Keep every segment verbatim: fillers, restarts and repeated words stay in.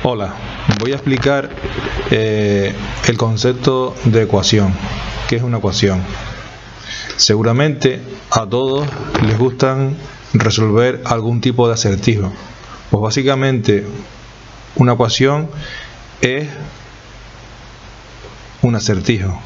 Hola, voy a explicar eh, el concepto de ecuación. ¿Qué es una ecuación? Seguramente a todos les gustan resolver algún tipo de acertijo. Pues básicamente una ecuación es un acertijo.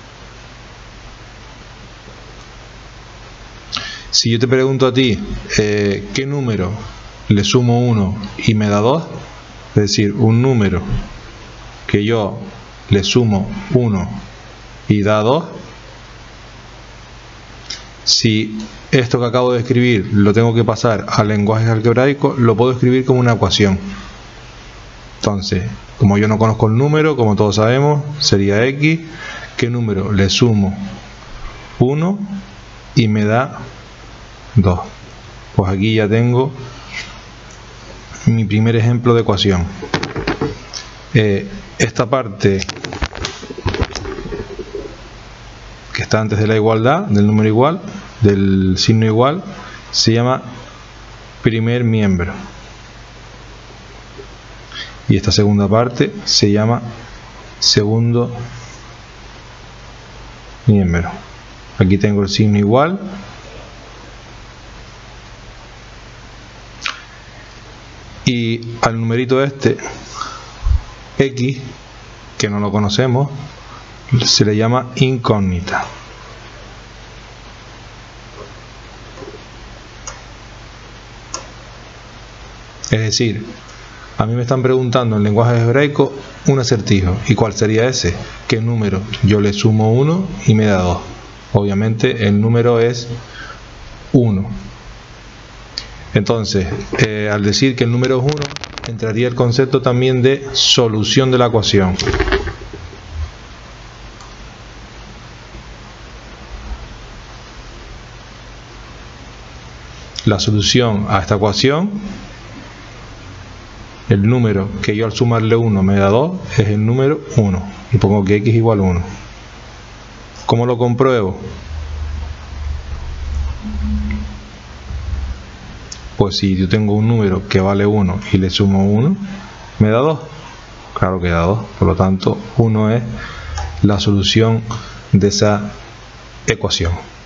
Si yo te pregunto a ti eh, ¿qué número le sumo uno y me da dos? Es decir, un número que yo le sumo uno y da dos. Si esto que acabo de escribir lo tengo que pasar al lenguaje algebraico, lo puedo escribir como una ecuación. Entonces, como yo no conozco el número, como todos sabemos, sería x. ¿Qué número le sumo uno y me da dos? Pues aquí ya tengo mi primer ejemplo de ecuación. Eh, esta parte que está antes de la igualdad, del número igual, del signo igual, se llama primer miembro. Y esta segunda parte se llama segundo miembro. Aquí tengo el signo igual. Y al numerito este, x, que no lo conocemos, se le llama incógnita. Es decir, a mí me están preguntando en lenguaje hebraico un acertijo. ¿Y cuál sería ese? ¿Qué número? Yo le sumo uno y me da dos. Obviamente el número es uno. Entonces, eh, al decir que el número es uno, entraría el concepto también de solución de la ecuación. La solución a esta ecuación, el número que yo al sumarle uno me da dos, es el número uno. Y pongo que x igual a uno. ¿Cómo lo compruebo? Pues si yo tengo un número que vale uno y le sumo uno, ¿me da dos? Claro que da dos. Por lo tanto, uno es la solución de esa ecuación.